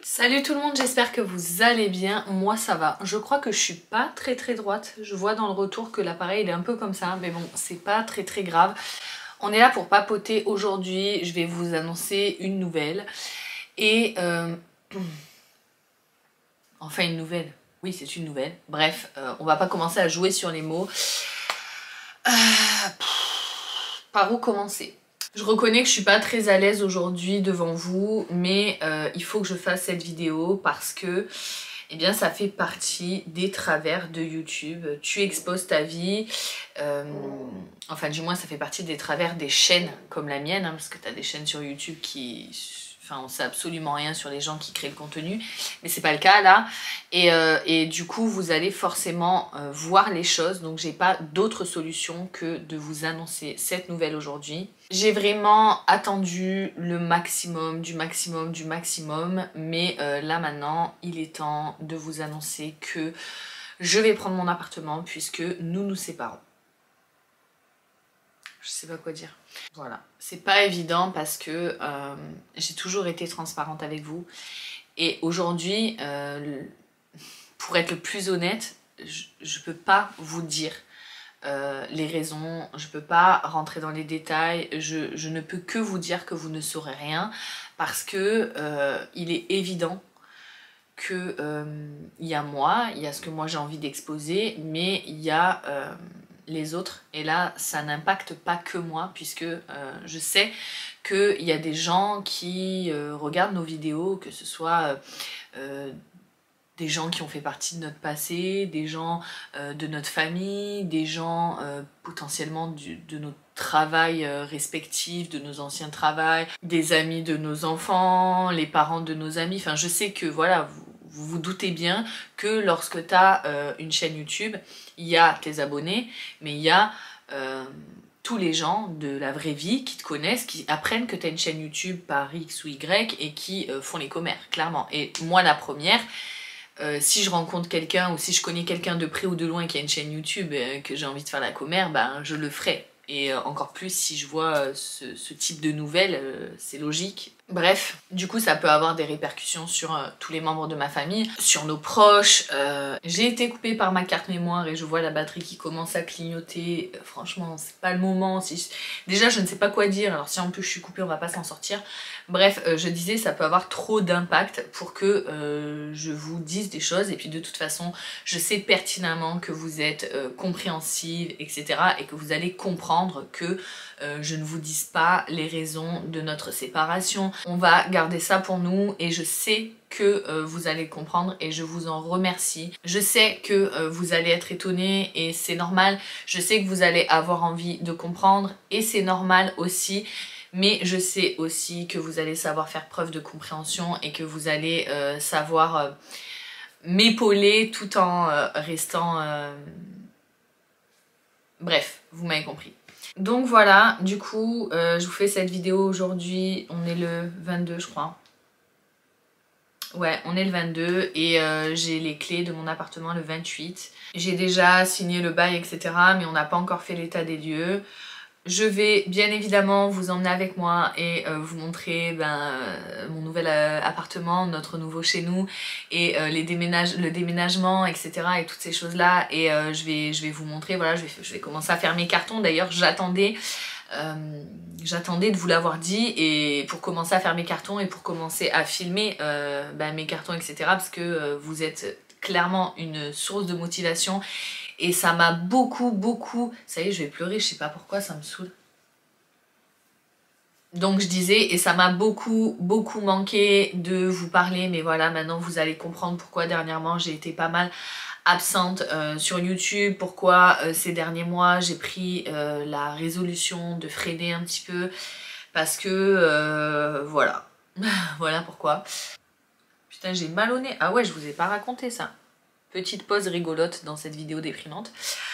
Salut tout le monde, j'espère que vous allez bien. Moi ça va. Je crois que je suis pas très droite. Je vois dans le retour que l'appareil il est un peu comme ça, mais bon, c'est pas très grave. On est là pour papoter aujourd'hui. Je vais vous annoncer une nouvelle. Et enfin une nouvelle. Oui, c'est une nouvelle. Bref, on va pas commencer à jouer sur les mots. Par où commencer ? Je reconnais que je suis pas très à l'aise aujourd'hui devant vous, mais il faut que je fasse cette vidéo parce que eh bien, ça fait partie des travers de YouTube. Tu exposes ta vie, enfin du moins ça fait partie des travers des chaînes comme la mienne, hein, parce que tu as des chaînes sur YouTube qui... Enfin, on sait absolument rien sur les gens qui créent le contenu, mais c'est pas le cas là. Et du coup, vous allez forcément voir les choses. Donc, j'ai pas d'autre solution que de vous annoncer cette nouvelle aujourd'hui. J'ai vraiment attendu le maximum, du maximum. Mais là maintenant, il est temps de vous annoncer que je vais prendre mon appartement puisque nous nous séparons. Je sais pas quoi dire. Voilà, c'est pas évident parce que j'ai toujours été transparente avec vous et aujourd'hui, pour être le plus honnête, je peux pas vous dire les raisons, je peux pas rentrer dans les détails, je ne peux que vous dire que vous ne saurez rien parce que il est évident que il y a moi, il y a ce que moi j'ai envie d'exposer, mais il y a les autres, et là ça n'impacte pas que moi puisque je sais qu'il y a des gens qui regardent nos vidéos, que ce soit des gens qui ont fait partie de notre passé, des gens de notre famille, des gens potentiellement de notre travail respectif, de nos anciens travails, des amis de nos enfants, les parents de nos amis, enfin je sais que voilà, vous vous doutez bien que lorsque tu as une chaîne YouTube, il y a tes abonnés, mais il y a tous les gens de la vraie vie qui te connaissent, qui apprennent que tu as une chaîne YouTube par X ou Y et qui font les commères, clairement. Et moi la première, si je rencontre quelqu'un ou si je connais quelqu'un de près ou de loin qui a une chaîne YouTube que j'ai envie de faire la commère, ben je le ferai. Et encore plus si je vois ce type de nouvelles, c'est logique. Bref, du coup ça peut avoir des répercussions sur tous les membres de ma famille, sur nos proches. J'ai été coupée par ma carte mémoire et je vois la batterie qui commence à clignoter. Franchement, c'est pas le moment. Déjà, je ne sais pas quoi dire, alors si en plus je suis coupée, on va pas s'en sortir. Bref, je disais, ça peut avoir trop d'impact pour que je vous dise des choses. Et puis de toute façon, je sais pertinemment que vous êtes compréhensive, etc. et que vous allez comprendre que je ne vous dise pas les raisons de notre séparation. On va garder ça pour nous et je sais que vous allez comprendre et je vous en remercie. Je sais que vous allez être étonnés et c'est normal. Je sais que vous allez avoir envie de comprendre et c'est normal aussi. Mais je sais aussi que vous allez savoir faire preuve de compréhension et que vous allez savoir m'épauler tout en restant... Bref, vous m'avez compris. Donc voilà, du coup, je vous fais cette vidéo aujourd'hui. On est le 22, je crois. Ouais, on est le 22 et j'ai les clés de mon appartement le 28. J'ai déjà signé le bail, etc. mais on n'a pas encore fait l'état des lieux. Je vais bien évidemment vous emmener avec moi et vous montrer mon nouvel appartement, notre nouveau chez nous et le déménagement, etc. et toutes ces choses là. Et je vais vous montrer, voilà, je vais commencer à faire mes cartons. D'ailleurs j'attendais de vous l'avoir dit et pour commencer à faire mes cartons et pour commencer à filmer mes cartons, etc. parce que vous êtes clairement une source de motivation. Et ça m'a beaucoup... Ça y est, je vais pleurer, je sais pas pourquoi, ça me saoule. Donc je disais, et ça m'a beaucoup manqué de vous parler, mais voilà, maintenant vous allez comprendre pourquoi dernièrement j'ai été pas mal absente sur YouTube, pourquoi ces derniers mois j'ai pris la résolution de freiner un petit peu, parce que voilà, voilà pourquoi. Putain, j'ai mal au nez. Ah ouais, je vous ai pas raconté ça. Petite pause rigolote dans cette vidéo déprimante.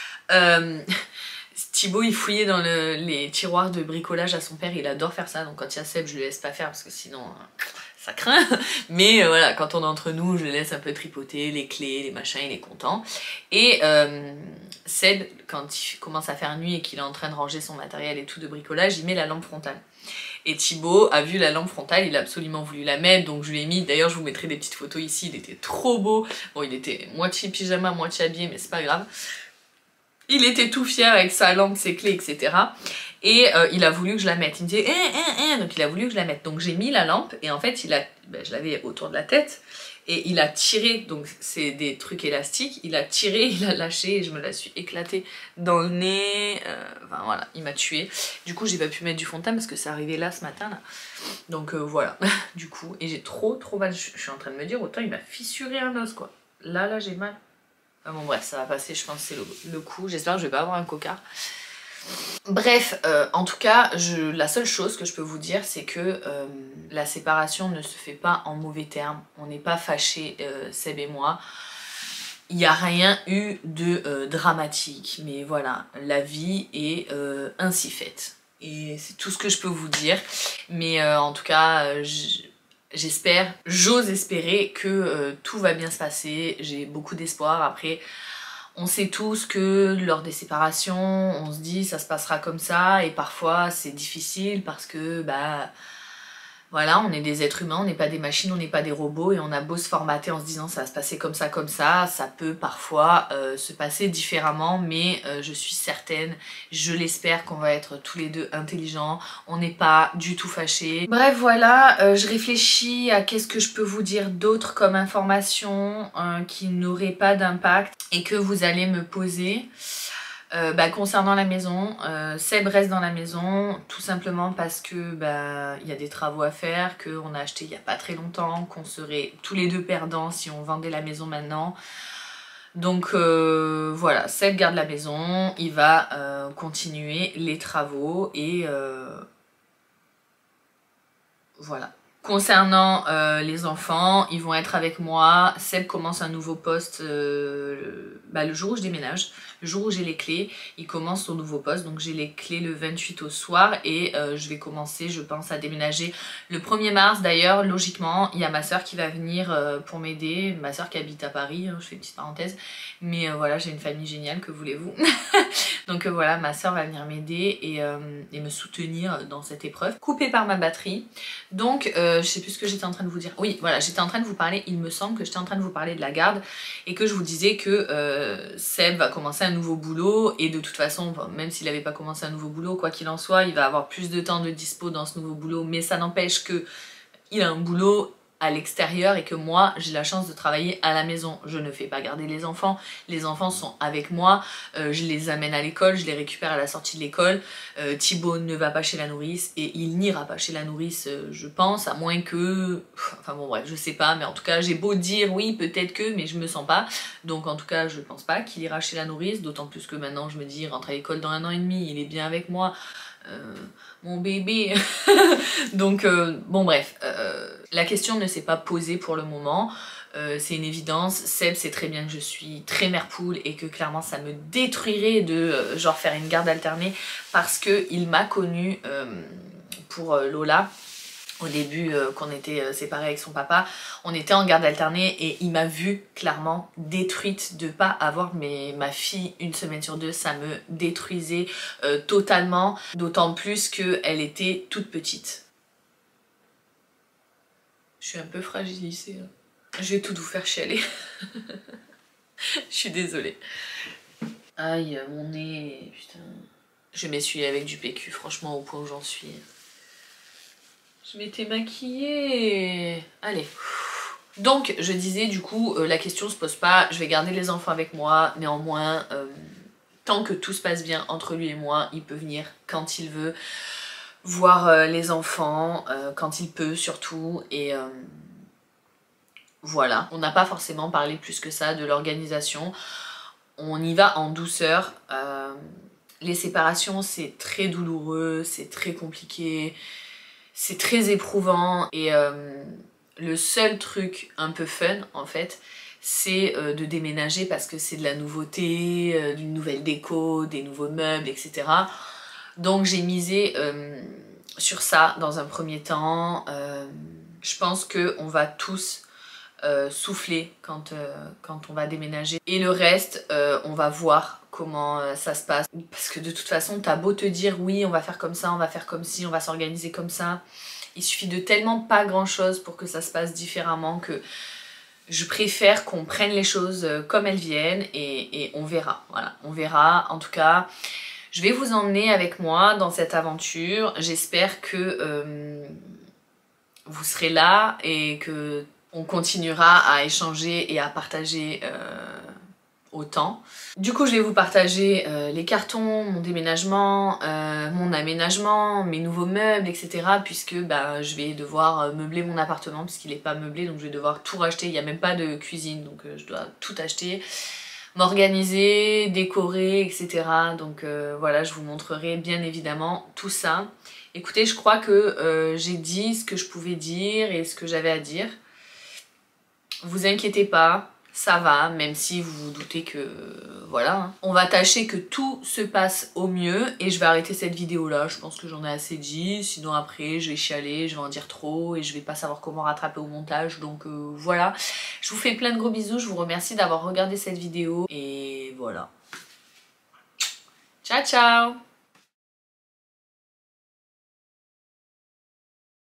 Thibaut il fouillait dans les tiroirs de bricolage à son père, il adore faire ça, donc quand il y a Seb je le laisse pas faire parce que sinon ça craint, mais voilà, quand on est entre nous, je le laisse un peu tripoter, les clés, les machins, il est content. Et Seb, quand il commence à faire nuit et qu'il est en train de ranger son matériel et tout de bricolage, il met la lampe frontale. Et Thibaut a vu la lampe frontale, il a absolument voulu la mettre, donc je lui ai mis, d'ailleurs je vous mettrai des petites photos ici, il était trop beau. Bon, il était moitié pyjama, moitié habillé, mais c'est pas grave. Il était tout fier avec sa lampe, ses clés, etc. Et il a voulu que je la mette. Il me disait donc il a voulu que je la mette. Donc j'ai mis la lampe et en fait je l'avais autour de la tête et il a tiré, donc c'est des trucs élastiques, il a tiré, il a lâché et je me la suis éclatée dans le nez. Enfin voilà, il m'a tuée. Du coup j'ai pas pu mettre du fond de teint parce que c'est arrivé là ce matin là. Donc voilà, du coup, et j'ai trop mal. Je suis en train de me dire, autant il m'a fissuré un os quoi. Là j'ai mal. Bon bref, ça va passer, je pense que c'est le coup. J'espère que je vais pas avoir un cocard. Bref, en tout cas, la seule chose que je peux vous dire, c'est que la séparation ne se fait pas en mauvais termes. On n'est pas fâchés, Seb et moi. Il n'y a rien eu de dramatique. Mais voilà, la vie est ainsi faite. Et c'est tout ce que je peux vous dire. Mais en tout cas, j'espère, j'ose espérer que tout va bien se passer. J'ai beaucoup d'espoir. Après, on sait tous que lors des séparations, on se dit ça se passera comme ça. Et parfois, c'est difficile parce que, bah, voilà, on est des êtres humains, on n'est pas des machines, on n'est pas des robots. Et on a beau se formater en se disant ça va se passer comme ça, ça peut parfois se passer différemment. Mais je suis certaine, je l'espère qu'on va être tous les deux intelligents. On n'est pas du tout fâchés. Bref, voilà, je réfléchis à qu'est-ce que je peux vous dire d'autre comme information qui n'aurait pas d'impact et que vous allez me poser. Concernant la maison, Seb reste dans la maison tout simplement parce que il y a des travaux à faire, qu'on a acheté il n'y a pas très longtemps, qu'on serait tous les deux perdants si on vendait la maison maintenant. Donc voilà, Seb garde la maison, il va continuer les travaux et voilà. Concernant les enfants, ils vont être avec moi. Seb commence un nouveau poste le jour où je déménage. Le jour où j'ai les clés, il commence son nouveau poste. Donc j'ai les clés le 28 au soir et je vais commencer, je pense, à déménager le 1er mars. D'ailleurs, logiquement, il y a ma soeur qui va venir pour m'aider. Ma soeur qui habite à Paris, je fais une petite parenthèse. Mais voilà, j'ai une famille géniale, que voulez-vous. Donc voilà, ma soeur va venir m'aider et me soutenir dans cette épreuve. Coupée par ma batterie. Donc je sais plus ce que j'étais en train de vous dire. Oui, voilà, j'étais en train de vous parler, il me semble que j'étais en train de vous parler de la garde et que je vous disais que Seb va commencer un nouveau boulot et de toute façon, même s'il n'avait pas commencé un nouveau boulot, quoi qu'il en soit, il va avoir plus de temps de dispo dans ce nouveau boulot, mais ça n'empêche que il a un boulot à l'extérieur et que moi j'ai la chance de travailler à la maison. Je ne fais pas garder les enfants sont avec moi, je les amène à l'école, je les récupère à la sortie de l'école. Thibaut ne va pas chez la nourrice et il n'ira pas chez la nourrice je pense, à moins que... Enfin bon bref, je sais pas, mais en tout cas j'ai beau dire oui peut-être que, mais je me sens pas. Donc en tout cas je pense pas qu'il ira chez la nourrice, d'autant plus que maintenant je me dis il rentre à l'école dans 1 an et demi, il est bien avec moi. Mon bébé. Donc bon bref, la question ne s'est pas posée pour le moment, c'est une évidence. Seb sait très bien que je suis très mère poule et que clairement ça me détruirait de genre faire une garde alternée parce que il m'a connue pour Lola. Au début qu'on était séparés avec son papa, on était en garde alternée et il m'a vue clairement détruite de pas avoir ma fille 1 semaine sur 2, ça me détruisait totalement, d'autant plus qu'elle était toute petite. Je suis un peu fragilisée, hein. Je vais tout vous faire chialer. Je suis désolée. Aïe, mon nez, putain. Je m'essuie avec du PQ, franchement au point où j'en suis. Je m'étais maquillée. Allez. Donc, je disais, du coup, la question se pose pas. Je vais garder les enfants avec moi. Néanmoins, tant que tout se passe bien entre lui et moi, il peut venir quand il veut. Voir les enfants, quand il peut surtout. Et voilà. On n'a pas forcément parlé plus que ça de l'organisation. On y va en douceur. Les séparations, c'est très douloureux, c'est très compliqué. C'est très éprouvant et le seul truc un peu fun en fait, c'est de déménager parce que c'est de la nouveauté, d'une nouvelle déco, des nouveaux meubles, etc. Donc j'ai misé sur ça dans un premier temps. Je pense qu'on va tous souffler quand on va déménager. Et le reste, on va voir comment ça se passe. Parce que de toute façon, t'as beau te dire oui, on va faire comme ça, on va faire comme ci, on va s'organiser comme ça. Il suffit de tellement pas grand chose pour que ça se passe différemment que je préfère qu'on prenne les choses comme elles viennent et on verra. Voilà, on verra. En tout cas, je vais vous emmener avec moi dans cette aventure. J'espère que vous serez là et que on continuera à échanger et à partager autant. Du coup, je vais vous partager les cartons, mon déménagement, mon aménagement, mes nouveaux meubles, etc. Puisque bah, je vais devoir meubler mon appartement puisqu'il n'est pas meublé, donc je vais devoir tout racheter. Il n'y a même pas de cuisine, donc je dois tout acheter, m'organiser, décorer, etc. Donc voilà, je vous montrerai bien évidemment tout ça. Écoutez, je crois que j'ai dit ce que je pouvais dire et ce que j'avais à dire. Vous inquiétez pas, ça va, même si vous vous doutez que voilà. On va tâcher que tout se passe au mieux et je vais arrêter cette vidéo là, je pense que j'en ai assez dit, sinon après je vais chialer, je vais en dire trop et je vais pas savoir comment rattraper au montage, donc voilà. Je vous fais plein de gros bisous, je vous remercie d'avoir regardé cette vidéo et voilà. Ciao ciao!